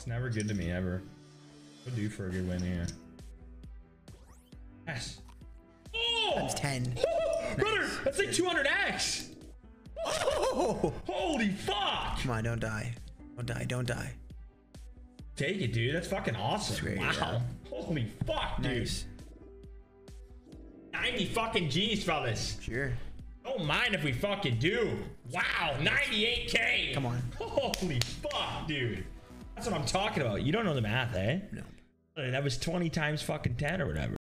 Fuck's never good to me ever. Would do for a good win here. Yes. Oh! That's 10. Brother, that's like 200x. Oh! Holy fuck. Come on, don't die. Don't die, don't die. Take it, dude. That's fucking awesome. Sweet, wow. yeah. Holy fuck, dude. Nice. 90 fucking G's, fellas. Sure. Don't mind if we fucking do. Wow, 98K. Come on. Holy fuck, dude. That's what I'm talking about. You don't know the math, eh? No. That was 20 times fucking 10 or whatever.